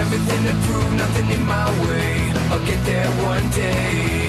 everything to prove, nothing in my way. I'll get there one day.